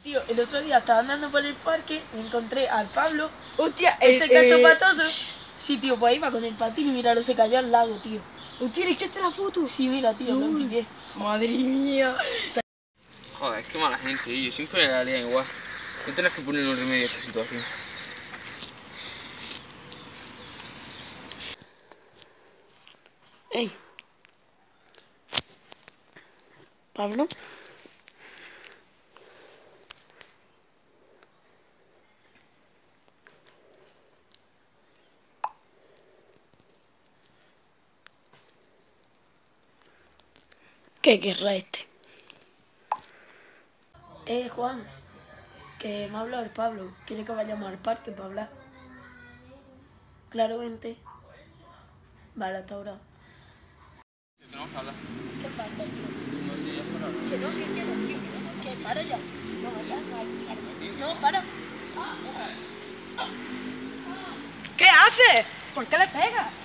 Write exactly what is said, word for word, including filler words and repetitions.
Tío, el otro día estaba andando por el parque, me encontré al Pablo, Hostia, ese eh, cacho eh, patoso. Sí, tío, pues iba con el patín y míralo, se cayó al lago, tío. Hostia, ¿le echaste la foto? Sí, mira, tío, lo Uy, pillé. madre mía. Joder, qué mala gente, tío. Siempre la lían igual. No tienes que poner un remedio a esta situación. Ey. Pablo. ¿Qué querrá este? Eh, Juan, que me ha hablado el Pablo. Quiere que vayamos al parque para hablar. Claro, vente. Vale, hasta ahora. Tenemos que hablar. ¿Qué pasa, tío? No, tío, ya es para hablar. Que no, que quiero, tío. Que para ya. No, ya, no, no, para. ¿Qué haces? ¿Por qué le pegas?